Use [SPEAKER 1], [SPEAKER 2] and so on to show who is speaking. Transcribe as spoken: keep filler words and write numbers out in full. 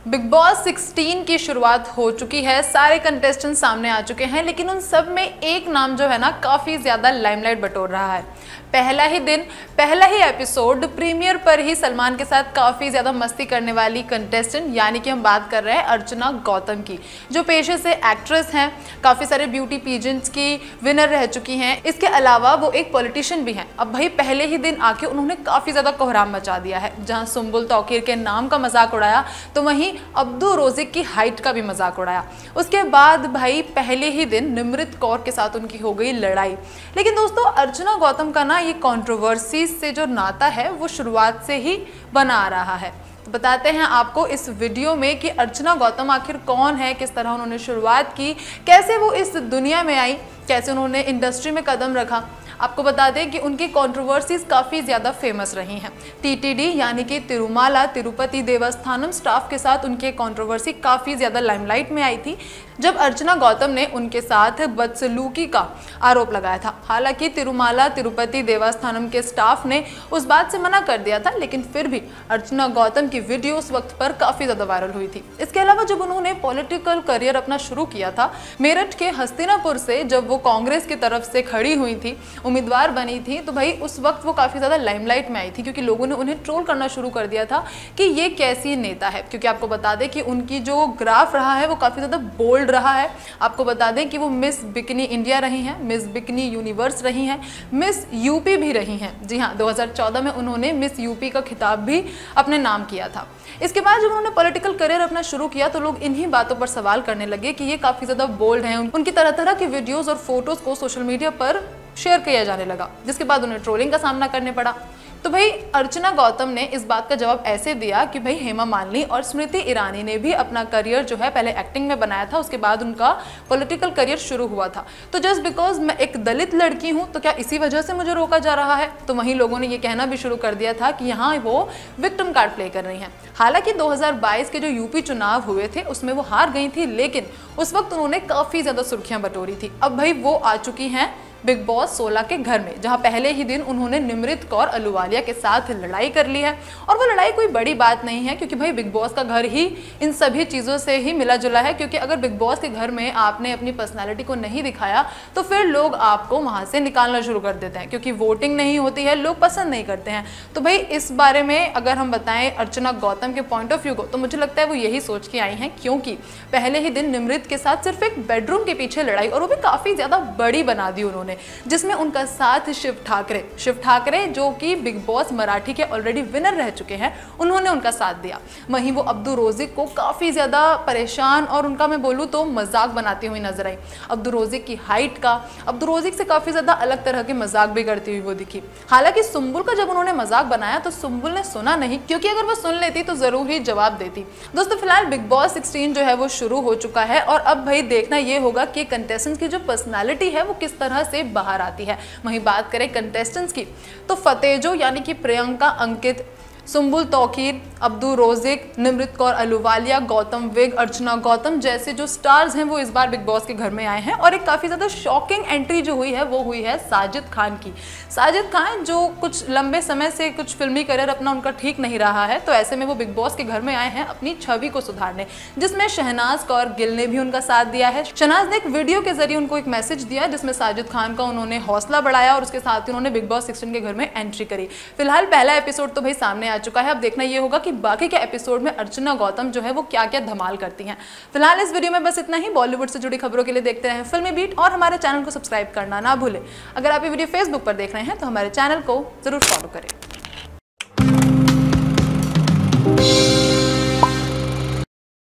[SPEAKER 1] Big boss सोलह की शुरुआत हो चुकी है, सारे कंटेस्टेंट सामने आ चुके हैं, लेकिन उन सब में एक नाम जो है ना काफ़ी ज़्यादा लाइमलाइट बटोर रहा है। पहला ही दिन, पहला ही एपिसोड प्रीमियर पर ही सलमान के साथ काफ़ी ज़्यादा मस्ती करने वाली कंटेस्टेंट, यानी कि हम बात कर रहे हैं अर्चना गौतम की, जो पेशे से एक्ट्रेस हैं, काफ़ी सारे ब्यूटी पीजेंट्स की विनर रह चुकी हैं। इसके अलावा वो एक पॉलिटिशियन भी हैं। अब भाई पहले ही दिन आके उन्होंने काफ़ी ज़्यादा कोहराम मचा दिया है। जहाँ सुम्बुल तौकीर के नाम का मजाक उड़ाया, तो वहीं अब्दू रोज़िक की हाइट का भी मजाक उड़ाया। उसके बाद भाई पहले ही दिन निमृत कौर के साथ उनकी हो गई लड़ाई। लेकिन दोस्तों, अर्चना गौतम का ना ये कंट्रोवर्सी से जो नाता है वो शुरुआत से ही बना आ रहा है। तो बताते हैं आपको इस वीडियो में कि अर्चना गौतम आखिर कौन है, किस तरह उन्होंने शुरुआत की, कैसे वो इस दुनिया में आई, कैसे उन्होंने इंडस्ट्री में कदम रखा। आपको बता दें कि उनकी कंट्रोवर्सीज काफ़ी ज़्यादा फेमस रही हैं। टीटीडी यानी कि तिरुमाला तिरुपति देवस्थानम स्टाफ के साथ उनकी कंट्रोवर्सी काफ़ी ज़्यादा लाइमलाइट में आई थी, जब अर्चना गौतम ने उनके साथ बदसलूकी का आरोप लगाया था। हालांकि तिरुमाला तिरुपति देवस्थानम के स्टाफ ने उस बात से मना कर दिया था, लेकिन फिर भी अर्चना गौतम की वीडियो उस वक्त पर काफ़ी ज़्यादा वायरल हुई थी। इसके अलावा जब उन्होंने पॉलिटिकल करियर अपना शुरू किया था मेरठ के हस्तिनापुर से, जब वो कांग्रेस की तरफ से खड़ी हुई थी, उम्मीदवार बनी थी, तो भाई उस वक्त वो काफ़ी ज़्यादा लाइमलाइट में आई थी, क्योंकि लोगों ने उन्हें ट्रोल करना शुरू कर दिया था कि ये कैसी नेता है। क्योंकि आपको बता दें कि उनकी जो ग्राफ रहा है वो काफ़ी ज़्यादा बोल्ड रहा है। आपको बता दें कि वो मिस बिकनी इंडिया रही हैं, मिस बिकनी यूनिवर्स रही हैं, मिस यूपी भी रही हैं। जी हाँ, दो हज़ार चौदह में उन्होंने मिस यूपी का खिताब भी अपने नाम किया था। इसके बाद जब उन्होंने पॉलिटिकल करियर अपना शुरू किया तो लोग इन्हीं बातों पर सवाल करने लगे कि ये काफ़ी ज़्यादा बोल्ड हैं। उनकी तरह तरह की वीडियोज़ और फोटोज़ को सोशल मीडिया पर शेयर किया जाने लगा, जिसके बाद उन्हें ट्रोलिंग का सामना करने पड़ा। तो भाई अर्चना गौतम ने इस बात का जवाब ऐसे दिया कि भाई हेमा मालिनी और स्मृति ईरानी ने भी अपना करियर जो है पहले एक्टिंग में बनाया था, उसके बाद उनका पॉलिटिकल करियर शुरू हुआ था। तो जस्ट बिकॉज मैं एक दलित लड़की हूँ तो क्या इसी वजह से मुझे रोका जा रहा है? तो वहीं लोगों ने ये कहना भी शुरू कर दिया था कि यहाँ वो विक्टिम कार्ड प्ले कर रही हैं। हालांकि दो हज़ार बाईस के जो यूपी चुनाव हुए थे उसमें वो हार गई थी, लेकिन उस वक्त उन्होंने काफ़ी ज़्यादा सुर्खियाँ बटोरी थी। अब भाई वो आ चुकी हैं बिग बॉस सोलह के घर में, जहां पहले ही दिन उन्होंने निमृत कौर अहलूवालिया के साथ लड़ाई कर ली है। और वो लड़ाई कोई बड़ी बात नहीं है, क्योंकि भाई बिग बॉस का घर ही इन सभी चीज़ों से ही मिला जुला है। क्योंकि अगर बिग बॉस के घर में आपने अपनी पर्सनालिटी को नहीं दिखाया तो फिर लोग आपको वहां से निकालना शुरू कर देते हैं, क्योंकि वोटिंग नहीं होती है, लोग पसंद नहीं करते हैं। तो भाई इस बारे में अगर हम बताएं अर्चना गौतम के पॉइंट ऑफ व्यू को, तो मुझे लगता है वो यही सोच के आई हैं, क्योंकि पहले ही दिन निमृत के साथ सिर्फ एक बेडरूम के पीछे लड़ाई, और वो भी काफ़ी ज़्यादा बड़ी बना दी उन्होंने, जिसमें उनका साथ शिव ठाकरे शिव ठाकरे जो कि बिग बॉस मराठी के ऑलरेडी विनर रह चुके हैं, उन्होंने उनका साथ दिया। वहीं वो अब्दू रोज़िक को काफ़ी ज़्यादा परेशान और उनका मैं बोलूँ तो मजाक बनाती हुई नजर आई। अब्दू रोज़िक की हाइट का, अब्दू रोज़िक से काफ़ी ज़्यादा अलग तरह के मजाक भी करती हुई वो दिखी। हालांकि सुम्बुल का जब उन्होंने मजाक बनाया तो सुम्बुल ने सुना नहीं, क्योंकि अगर वो सुन लेती तो ज़रूर ही जवाब देती। दोस्तों, फिलहाल बिग बॉस सोलह जो है वो शुरू हो चुका है, और अब भाई देखना ये होगा कि कंटेस्टेंट्स की जो पर्सनैलिटी है वो किस तरह से बाहर आती है। वहीं बात करें कंटेस्टेंट्स की, तो फतेजो यानी कि प्रियंका, अंकित, सुम्बुल तौकीर, अब्दू रोज़िक, निमृत कौर अहलूवालिया, गौतम विग, अर्चना गौतम जैसे जो स्टार्स हैं वो इस बार बिग बॉस के घर में आए हैं। और एक काफ़ी ज़्यादा शॉकिंग एंट्री जो हुई है वो हुई है साजिद खान की। साजिद खान जो कुछ लंबे समय से कुछ फिल्मी करियर अपना उनका ठीक नहीं रहा है, तो ऐसे में वो बिग बॉस के घर में आए हैं अपनी छवि को सुधारने, जिसमें शहनाज कौर गिल ने भी उनका साथ दिया है। शहनाज ने एक वीडियो के जरिए उनको एक मैसेज दिया, जिसमें साजिद खान का उन्होंने हौसला बढ़ाया, और उसके साथ ही उन्होंने बिग बॉस सोलह के घर में एंट्री करी। फिलहाल पहला एपिसोड तो भाई सामने आ चुका है, अब देखना ये होगा कि बाकी के एपिसोड में अर्चना गौतम जो है वो क्या क्या धमाल करती हैं। फिलहाल इस वीडियो में बस इतना ही। बॉलीवुड से जुड़ी खबरों के लिए देखते रहें फिल्मी बीट, और हमारे चैनल को सब्सक्राइब करना ना भूलें। अगर आप ये वीडियो फेसबुक पर देख रहे हैं तो हमारे चैनल को जरूर फॉलो करें।